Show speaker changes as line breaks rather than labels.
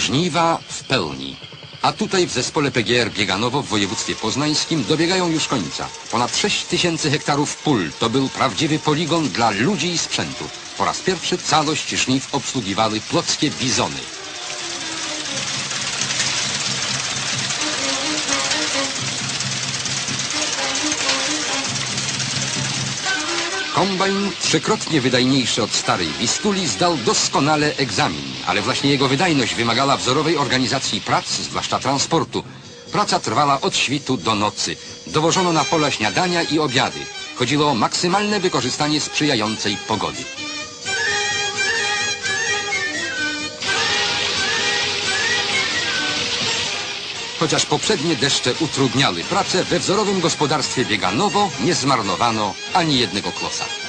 Żniwa w pełni. A tutaj w zespole PGR Bieganowo w województwie poznańskim dobiegają już końca. Ponad 6000 hektarów pól to był prawdziwy poligon dla ludzi i sprzętu. Po raz pierwszy całość żniw obsługiwały płockie bizony. Kombajn, trzykrotnie wydajniejszy od starej Wistuli, zdał doskonale egzamin, ale właśnie jego wydajność wymagała wzorowej organizacji prac, zwłaszcza transportu. Praca trwała od świtu do nocy. Dowożono na pola śniadania i obiady. Chodziło o maksymalne wykorzystanie sprzyjającej pogody. Chociaż poprzednie deszcze utrudniały pracę, we wzorowym gospodarstwie Bieganowo nie zmarnowano ani jednego klosa.